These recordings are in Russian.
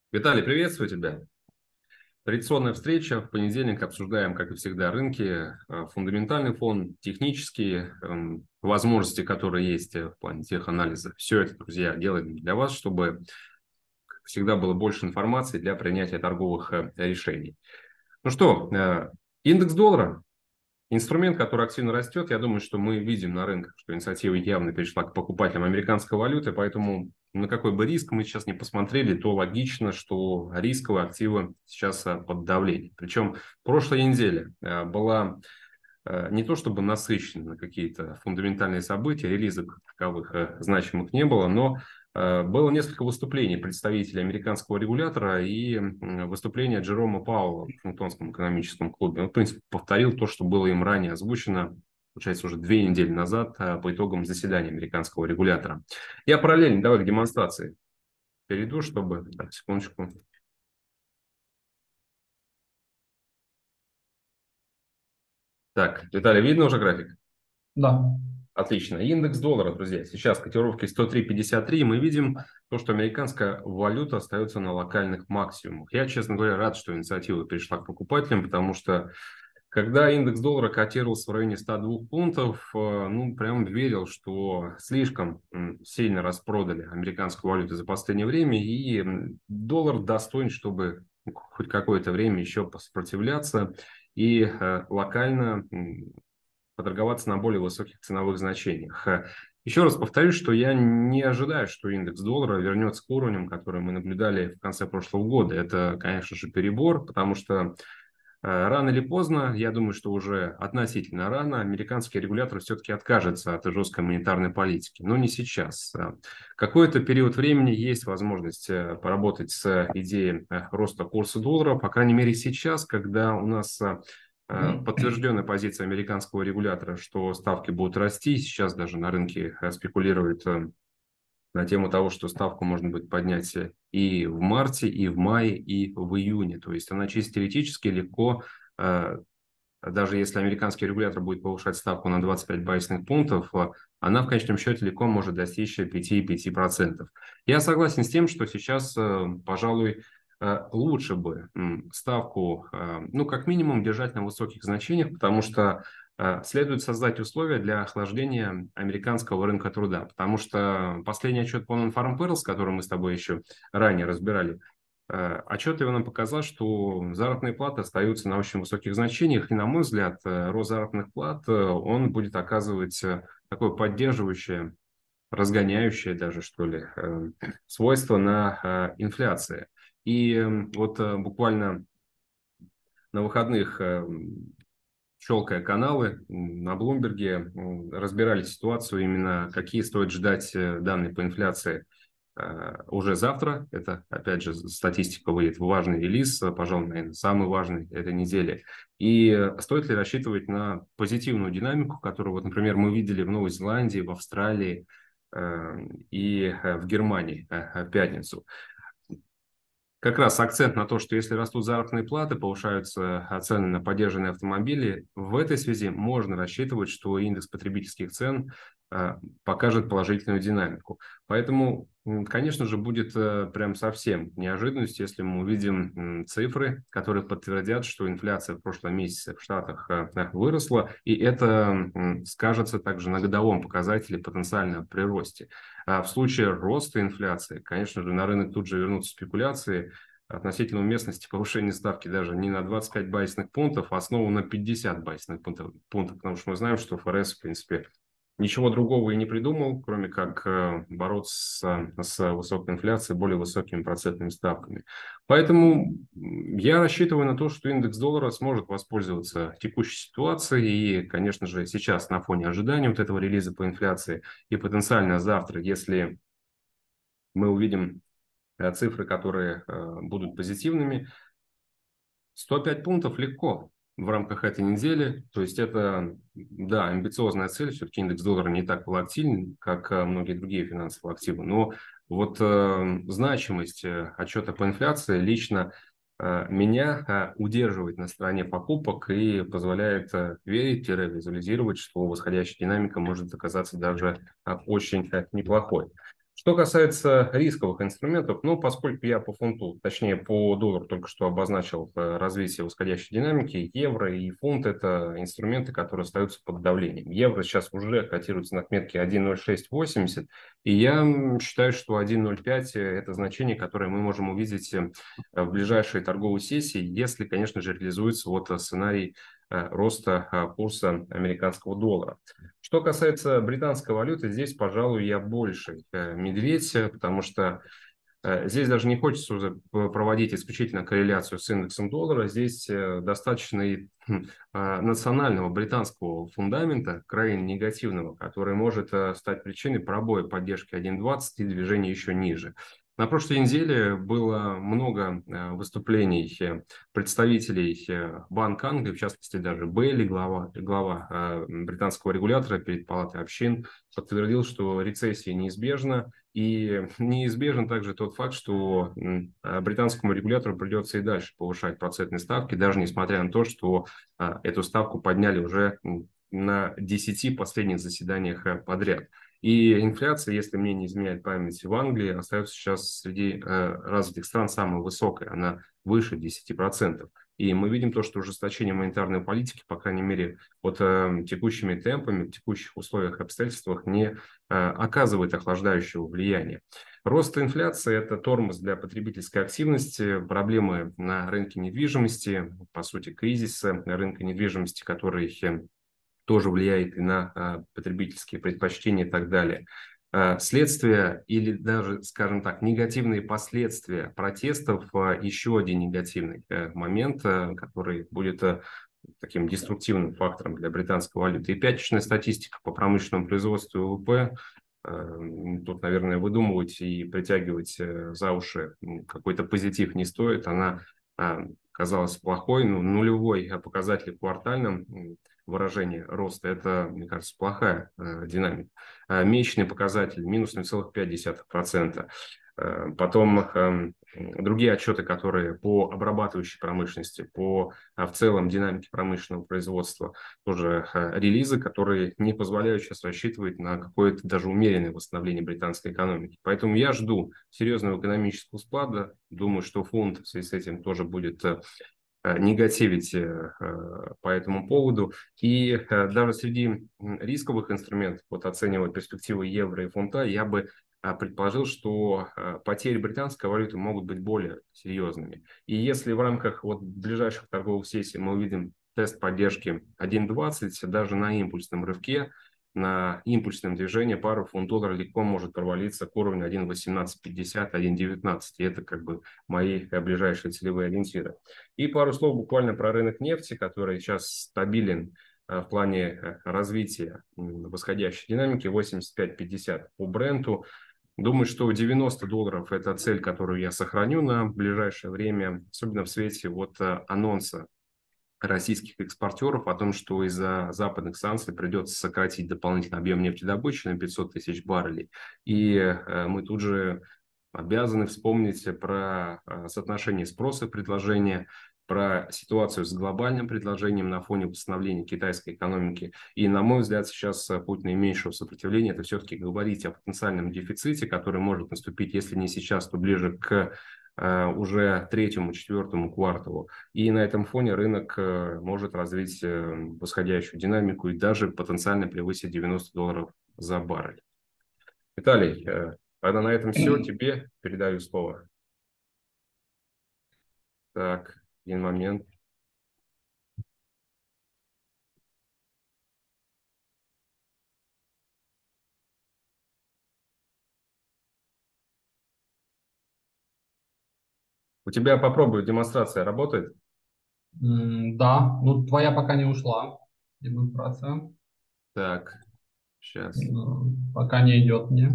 Виталий, приветствую тебя. Традиционная встреча. В понедельник обсуждаем, как и всегда, рынки, фундаментальный фон, технические возможности, которые есть в плане теханализа. Все это, друзья, делаем для вас, чтобы всегда было больше информации для принятия торговых решений. Ну что, индекс доллара. Инструмент, который активно растет, я думаю, что мы видим на рынках, что инициатива явно перешла к покупателям американской валюты, поэтому на какой бы риск мы сейчас не посмотрели, то логично, что рисковые активы сейчас под давлением. Причем прошлая неделя была не то чтобы насыщена на какие-то фундаментальные события, релизов как таковых значимых не было, но было несколько выступлений представителей американского регулятора и выступление Джерома Пауэлла в Вашингтонском экономическом клубе. Он, в принципе, повторил то, что было им ранее озвучено, получается, уже 2 недели назад по итогам заседания американского регулятора. Я параллельно, давай к демонстрации перейду, чтобы... Так, секундочку. Так, Виталий, видно уже график? Да. Отлично. Индекс доллара, друзья, сейчас котировки 103,53. Мы видим то, что американская валюта остается на локальных максимумах. Я, честно говоря, рад, что инициатива перешла к покупателям, потому что когда индекс доллара котировался в районе 102 пунктов, ну, прям верил, что слишком сильно распродали американскую валюту за последнее время, и доллар достоин, чтобы хоть какое-то время еще сопротивляться и локально поторговаться на более высоких ценовых значениях. Еще раз повторюсь, что я не ожидаю, что индекс доллара вернется к уровням, которые мы наблюдали в конце прошлого года. Это, конечно же, перебор, потому что рано или поздно, я думаю, что уже относительно рано, американский регулятор все-таки откажется от жесткой монетарной политики, но не сейчас. Какой-то период времени есть возможность поработать с идеей роста курса доллара, по крайней мере сейчас, когда у нас подтвержденная позиция американского регулятора, что ставки будут расти. Сейчас даже на рынке спекулируют на тему того, что ставку можно будет поднять и в марте, и в мае, и в июне. То есть она чисто теоретически легко, даже если американский регулятор будет повышать ставку на 25 базисных пунктов, она в конечном счете легко может достичь 5,5%. Я согласен с тем, что сейчас, пожалуй, лучше бы ставку, ну, как минимум, держать на высоких значениях, потому что следует создать условия для охлаждения американского рынка труда, потому что последний отчет по Non-Farm Payrolls, который мы с тобой еще ранее разбирали, отчет его нам показал, что заработные платы остаются на очень высоких значениях, и, на мой взгляд, рост заработных плат, он будет оказывать такое поддерживающее, разгоняющее даже, что ли, свойство на инфляции. И вот буквально на выходных, щелкая каналы на Блумберге, разбирали ситуацию именно, какие стоит ждать данные по инфляции уже завтра. Это, опять же, статистика выйдет, важный релиз, пожалуй, наверное, самый важный этой недели. И стоит ли рассчитывать на позитивную динамику, которую, вот, например, мы видели в Новой Зеландии, в Австралии и в Германии в пятницу. Как раз акцент на то, что если растут заработные платы, повышаются цены на поддержанные автомобили, в этой связи можно рассчитывать, что индекс потребительских цен покажет положительную динамику. Поэтому, конечно же, будет прям совсем неожиданность, если мы увидим цифры, которые подтвердят, что инфляция в прошлом месяце в Штатах выросла, и это скажется также на годовом показателе потенциального приросте. А в случае роста инфляции, конечно же, на рынок тут же вернутся спекуляции относительно уместности повышения ставки даже не на 25 базисных пунктов, а снова на 50 базисных пунктов, потому что мы знаем, что ФРС, в принципе, ничего другого и не придумал, кроме как бороться с высокой инфляцией более высокими процентными ставками. Поэтому я рассчитываю на то, что индекс доллара сможет воспользоваться текущей ситуацией. И, конечно же, сейчас на фоне ожидания вот этого релиза по инфляции и потенциально завтра, если мы увидим цифры, которые будут позитивными, 105 пунктов легко в рамках этой недели. То есть это, да, амбициозная цель. Все-таки индекс доллара не так волатилен, как многие другие финансовые активы. Но вот значимость отчета по инфляции лично меня удерживает на стороне покупок и позволяет верить, визуализировать, что восходящая динамика может оказаться даже очень неплохой. Что касается рисковых инструментов, ну, поскольку я по фунту, точнее по доллару только что обозначил развитие восходящей динамики, евро и фунт – это инструменты, которые остаются под давлением. Евро сейчас уже котируется на отметке 1.0680, и я считаю, что 1.05 – это значение, которое мы можем увидеть в ближайшей торговой сессии, если, конечно же, реализуется вот сценарий роста курса американского доллара. Что касается британской валюты, здесь, пожалуй, я больше медведь, потому что здесь даже не хочется уже проводить исключительно корреляцию с индексом доллара. Здесь достаточно и национального британского фундамента, крайне негативного, который может стать причиной пробоя поддержки 1.20 и движения еще ниже. На прошлой неделе было много выступлений представителей Банка Англии, в частности даже Бейли, глава британского регулятора перед Палатой общин, подтвердил, что рецессия неизбежна. И неизбежен также тот факт, что британскому регулятору придется и дальше повышать процентные ставки, даже несмотря на то, что эту ставку подняли уже на 10 последних заседаниях подряд. И инфляция, если мне не изменяет память, в Англии остается сейчас среди развитых стран самой высокой. Она выше 10%. И мы видим то, что ужесточение монетарной политики, по крайней мере, вот текущими темпами, в текущих условиях и обстоятельствах не оказывает охлаждающего влияния. Рост инфляции – это тормоз для потребительской активности, проблемы на рынке недвижимости, по сути, кризис рынка недвижимости, который тоже влияет и на потребительские предпочтения и так далее. Следствия или даже, скажем так, негативные последствия протестов – еще один негативный момент, который будет таким деструктивным фактором для британской валюты. И пятничная статистика по промышленному производству и ВВП, тут, наверное, выдумывать и притягивать за уши какой-то позитив не стоит. Она казалась плохой, но нулевой показатель в квартальном выражении роста – это, мне кажется, плохая динамика. Месячный показатель – минус 0,5%. Потом другие отчеты, которые по обрабатывающей промышленности, по в целом динамике промышленного производства, тоже релизы, которые не позволяют сейчас рассчитывать на какое-то даже умеренное восстановление британской экономики. Поэтому я жду серьезного экономического спада. Думаю, что фунт в связи с этим тоже будет негативить по этому поводу. И даже среди рисковых инструментов, вот оценивая перспективы евро и фунта, я бы предположил, что потери британской валюты могут быть более серьезными. И если в рамках вот ближайших торговых сессий мы увидим тест поддержки 1.20, даже на импульсном рывке, на импульсном движении пару фунт-доллара легко может провалиться к уровню 1.1850, 1.19. И это как бы мои ближайшие целевые ориентиры. И пару слов буквально про рынок нефти, который сейчас стабилен в плане развития восходящей динамики 85-50 по бренту. Думаю, что 90 долларов – это цель, которую я сохраню на ближайшее время, особенно в свете вот анонса российских экспортеров о том, что из-за западных санкций придется сократить дополнительный объем нефтедобычи на 500 тысяч баррелей. И мы тут же обязаны вспомнить про соотношение спроса и предложения, про ситуацию с глобальным предложением на фоне восстановления китайской экономики. И, на мой взгляд, сейчас путь наименьшего сопротивления – это все-таки говорить о потенциальном дефиците, который может наступить, если не сейчас, то ближе к уже третьему, четвертому кварталу. И на этом фоне рынок может развить восходящую динамику и даже потенциально превысить 90 долларов за баррель. Виталий, тогда на этом все. Тебе передаю слово. Так, один момент. У тебя попробую, демонстрация работает? Да, ну твоя пока не ушла, демонстрация. Так, сейчас. Пока не идет мне.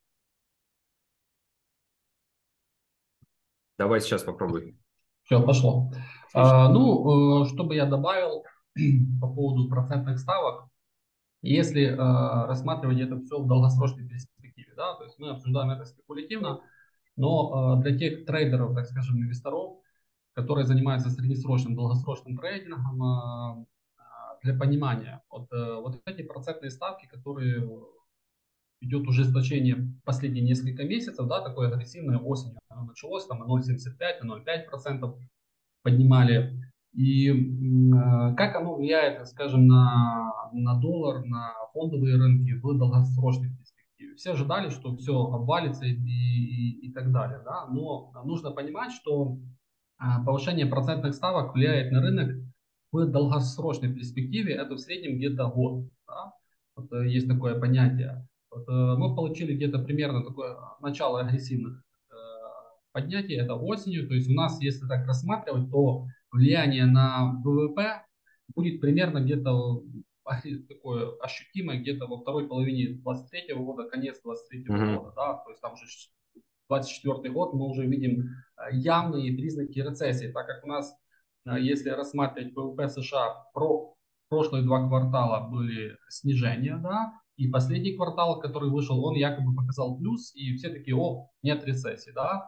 Давай сейчас попробуй. Все, пошло. Отлично. Что бы я добавил по поводу процентных ставок, если рассматривать это все в долгосрочной перспективе, да, то есть мы обсуждаем это спекулятивно, но для тех трейдеров, так скажем, инвесторов, которые занимаются среднесрочным, долгосрочным трейдингом, для понимания, вот эти процентные ставки, которые идет ужесточение последние несколько месяцев, да, такое агрессивное осенью оно началось, там на 0,75, на 0,5% поднимали. И как оно влияет, скажем, на доллар, на фондовые рынки в долгосрочной перспективе? Все ожидали, что все обвалится и так далее. Да? Но нужно понимать, что повышение процентных ставок влияет на рынок в долгосрочной перспективе. Это в среднем где-то год. Да? Вот, есть такое понятие. Вот, мы получили где-то примерно такое начало агрессивных поднятий, это осенью. То есть у нас, если так рассматривать, то влияние на ВВП будет примерно где-то такое ощутимое где-то во второй половине 23 года, конец 23 Мгм. года, да, то есть там уже 24 год мы уже видим явные признаки рецессии, так как у нас, если рассматривать ВВП США, прошлые два квартала были снижения, да, и последний квартал, который вышел, он якобы показал плюс, и все такие, о, нет рецессии, да,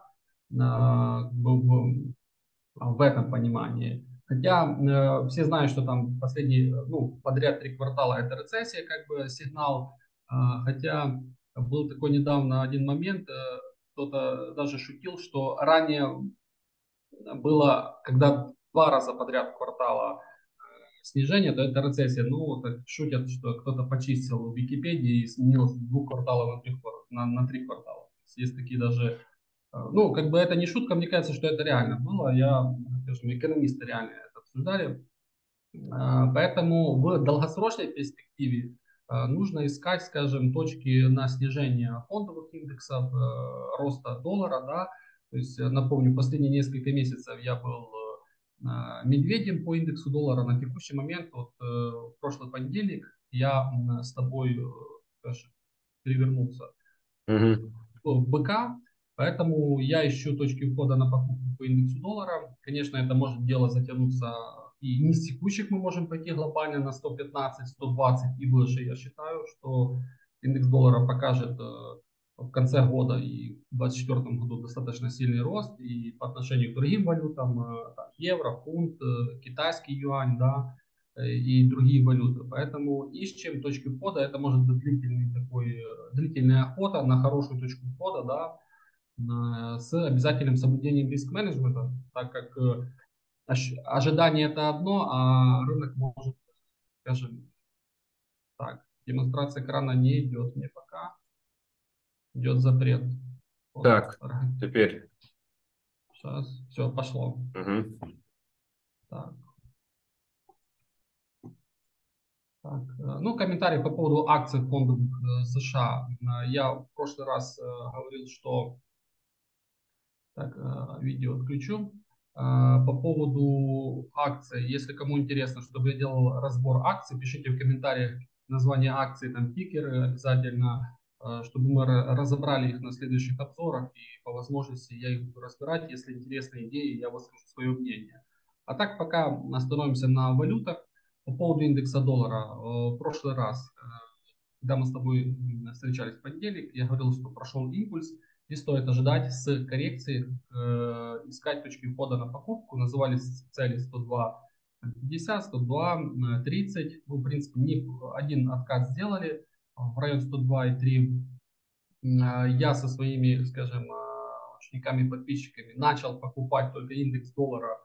в этом понимании. Хотя все знают, что там последние, ну, подряд три квартала это рецессия, как бы сигнал. Хотя был такой недавно один момент, кто-то даже шутил, что ранее было, когда два раза подряд квартала снижение, то это рецессия. Ну, так шутят, что кто-то почистил в Википедии и сменил с двух кварталов на три квартала. Есть такие даже ну, как бы это не шутка, мне кажется, что это реально было. Скажем, экономисты реально это обсуждали. Поэтому в долгосрочной перспективе нужно искать, скажем, точки на снижение фондовых индексов, роста доллара, да. То есть, напомню, последние несколько месяцев я был медведем по индексу доллара. На текущий момент, вот в прошлый понедельник, я с тобой, скажем, перевернулся Мгм. в быка, поэтому я ищу точки входа на покупку по индексу доллара. Конечно, это может дело затянуться и не с текущих мы можем пойти глобально на 115, 120 и выше. Я считаю, что индекс доллара покажет в конце года и в 2024 году достаточно сильный рост и по отношению к другим валютам, там, евро, фунт, китайский юань, да, и другие валюты. Поэтому ищем точки входа. Это может быть длительная охота на хорошую точку входа, да, с обязательным соблюдением риск-менеджмента, так как ожидание это одно, а рынок может, скажем так, демонстрация экрана не идет мне пока, идет запрет. Вот. Так, теперь. Сейчас, все, пошло. Мгм. Так. Так, ну, комментарий по поводу акций фондов США. Я в прошлый раз говорил, что так, видео отключу. По поводу акций, если кому интересно, чтобы я делал разбор акций, пишите в комментариях название акций, там тикеры обязательно, чтобы мы разобрали их на следующих обзорах и по возможности я их буду разбирать. Если интересные идеи, я выскажу свое мнение. А так пока остановимся на валютах. По поводу индекса доллара. В прошлый раз, когда мы с тобой встречались в понедельник, я говорил, что прошел импульс, и стоит ожидать с коррекции, искать точки входа на покупку. Назывались цели 102.50, 102.30. Мы, в принципе, не один откат сделали в район 102.3. Я со своими, скажем, учениками, подписчиками начал покупать только индекс доллара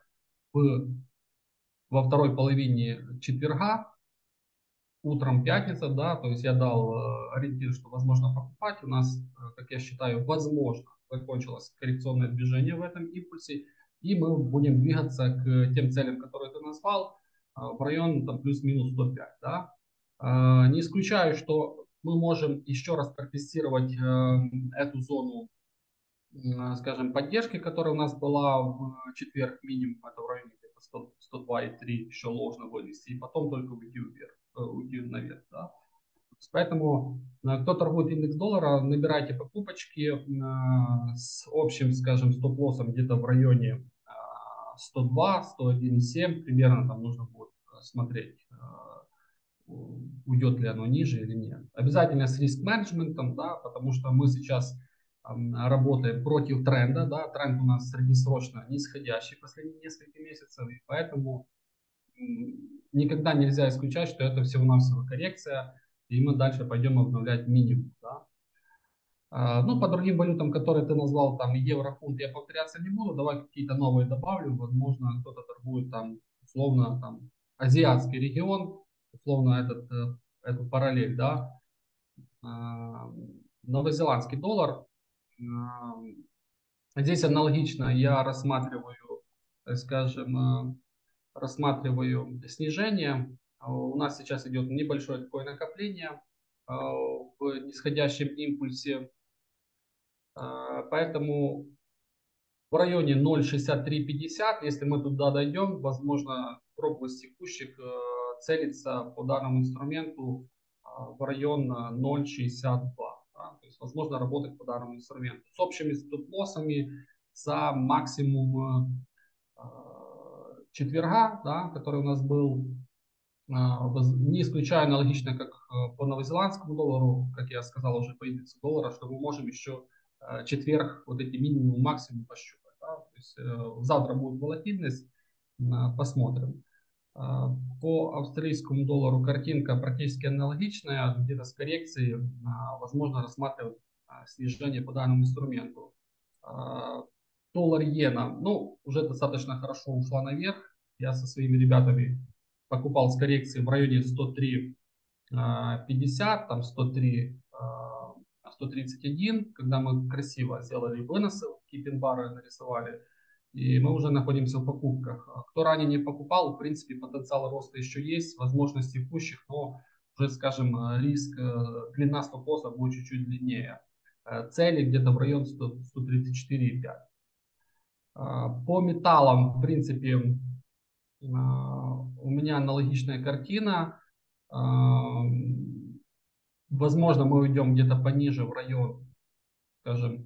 во второй половине четверга, утром пятница, да, то есть я дал ориентир, что возможно покупать. У нас, как я считаю, возможно, закончилось коррекционное движение в этом импульсе, и мы будем двигаться к тем целям, которые ты назвал, в район там плюс-минус 105, да. Не исключаю, что мы можем еще раз протестировать эту зону, скажем, поддержки, которая у нас была в четверг минимум, это в районе где-то 100, 102,3, еще ложно вывести, и потом только уйти вверх, уйти наверх, да. Поэтому кто торгует индекс доллара, набирайте покупочки с общим, скажем, стоп-лоссом где-то в районе 102, 101,7, примерно там нужно будет смотреть, уйдет ли оно ниже или нет. Обязательно с риск-менеджментом, да, потому что мы сейчас работаем против тренда, да, тренд у нас среднесрочно нисходящий последние несколько месяцев, и поэтому никогда нельзя исключать, что это всего-навсего коррекция, и мы дальше пойдем обновлять минимум. Да. Ну, по другим валютам, которые ты назвал, там евро, фунт, я повторяться не буду. Давай какие-то новые добавлю. Возможно, кто-то торгует там, условно, там, азиатский регион, условно, эту параллель, да. А, Новозеландский доллар. А, Здесь аналогично я рассматриваю, так скажем, рассматриваю снижение. У нас сейчас идет небольшое такое накопление в нисходящем импульсе. Поэтому в районе 0,6350, если мы туда дойдем, возможно, пробовать с текущих целиться по данному инструменту в район 0,62. Да? То есть, возможно, работать по данному инструменту с общими стоп-лоссами за максимум четверга, да, который у нас был. Не исключая аналогично, как по новозеландскому доллару, как я сказал уже по индексу доллара, что мы можем еще четверг вот эти минимум максимум пощупать. Да? То есть завтра будет волатильность, посмотрим. По австралийскому доллару картинка практически аналогичная, где-то с коррекцией возможно рассматривать снижение по данному инструменту. Доллар-иена, ну, уже достаточно хорошо ушла наверх. Я со своими ребятами покупал с коррекцией в районе 103 50, там 103 131, когда мы красиво сделали выносы, кипин-бары нарисовали, и мы уже находимся в покупках. Кто ранее не покупал, в принципе, потенциал роста еще есть, возможности текущих, но уже, скажем, риск, длина стоп-лосса будет чуть-чуть длиннее. Цели где-то в район 134,5. По металлам, в принципе, у меня аналогичная картина. Возможно, мы уйдем где-то пониже в район, скажем,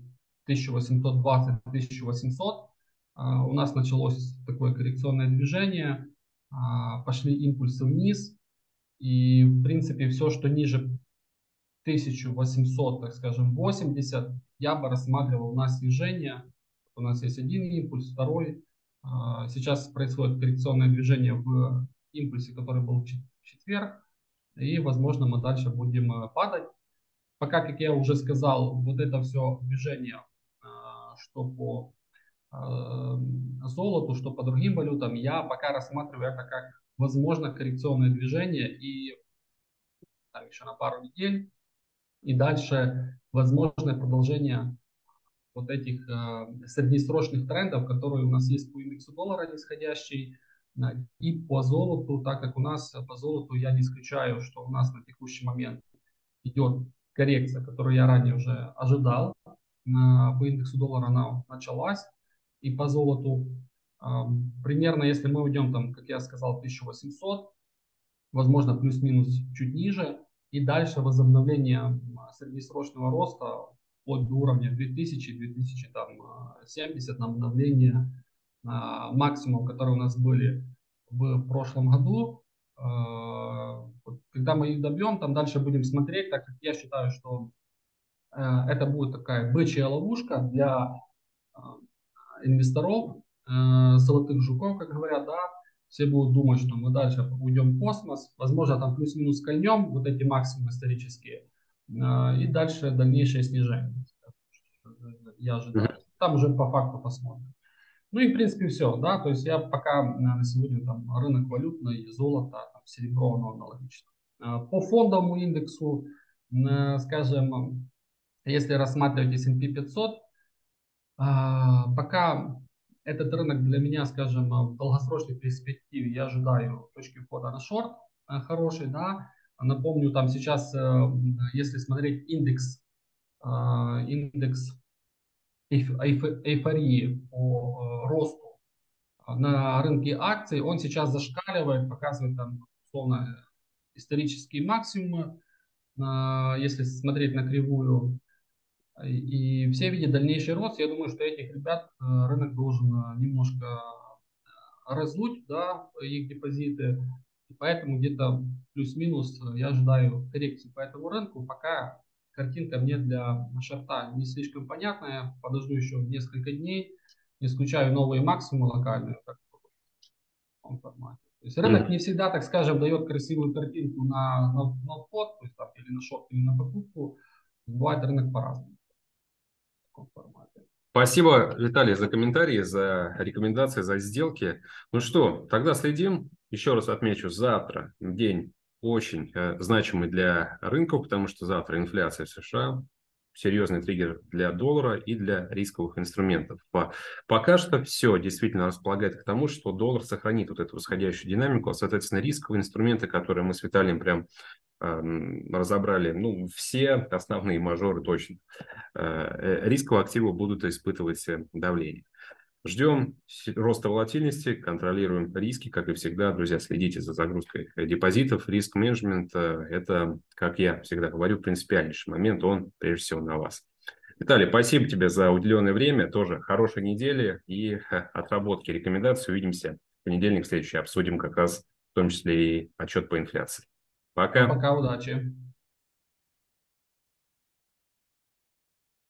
1820-1800. У нас началось такое коррекционное движение, пошли импульсы вниз. И, в принципе, все, что ниже 1800, так скажем, 80, я бы рассматривал на снижение. У нас есть один импульс, второй. Сейчас происходит коррекционное движение в импульсе, который был в четверг. И, возможно, мы дальше будем падать. Пока, как я уже сказал, вот это все движение, что по золоту, что по другим валютам, я пока рассматриваю это как возможно коррекционное движение и там еще на пару недель. И дальше возможное продолжение вот этих среднесрочных трендов, которые у нас есть по индексу доллара нисходящий, и по золоту, так как у нас по золоту я не исключаю, что у нас на текущий момент идет коррекция, которую я ранее уже ожидал. По индексу доллара она началась. И по золоту примерно, если мы уйдем, там, как я сказал, 1800, возможно, плюс-минус чуть ниже, и дальше возобновление среднесрочного роста вплоть до уровня 2000-2070 на обновление максимум, которые у нас были в прошлом году. Когда мы их добьем, там дальше будем смотреть, так как я считаю, что это будет такая бычья ловушка для инвесторов, золотых жуков, как говорят, да, все будут думать, что мы дальше уйдем в космос, возможно, там плюс-минус кольнем вот эти максимумы исторические, и дальше дальнейшее снижение, я ожидаю. Там уже по факту посмотрим. Ну и в принципе все, да, то есть я пока на сегодня там рынок валютный, золото, там, серебро, оно аналогично. По фондовому индексу, скажем, если рассматривать S&P 500, пока этот рынок для меня, скажем, в долгосрочной перспективе я ожидаю точки входа на шорт хороший, да. Напомню, там сейчас, если смотреть индекс эйфории по росту на рынке акций, он сейчас зашкаливает, показывает там условно исторические максимумы. Если смотреть на кривую, и все видят дальнейший рост, я думаю, что этих ребят рынок должен немножко раздуть, да, их депозиты. И поэтому где-то плюс-минус я ожидаю коррекции по этому рынку. Пока картинка мне для шорта не слишком понятная. Подожду еще несколько дней. Не исключаю новые максимумы локальные так, в таком формате. То есть рынок не всегда, так скажем, дает красивую картинку на вход, то есть, там, или на шорт, или на покупку. Бывает рынок по-разному. таком формате. Спасибо, Виталий, за комментарии, за рекомендации, за сделки. Ну что, тогда следим. Еще раз отмечу, завтра день очень значимый для рынков, потому что завтра инфляция в США, серьезный триггер для доллара и для рисковых инструментов. Пока что все действительно располагает к тому, что доллар сохранит вот эту восходящую динамику, а, соответственно, рисковые инструменты, которые мы с Виталием прям разобрали, ну, все основные мажоры точно рисковые активы будут испытывать давление. Ждем роста волатильности, контролируем риски, как и всегда. Друзья, следите за загрузкой депозитов. Риск-менеджмент – это, как я всегда говорю, принципиальнейший момент. Он, прежде всего, на вас. Виталий, спасибо тебе за уделенное время. Тоже хорошей недели и отработки рекомендаций. Увидимся в понедельник следующий. Обсудим как раз в том числе и отчет по инфляции. Всем Пока. пока, удачи.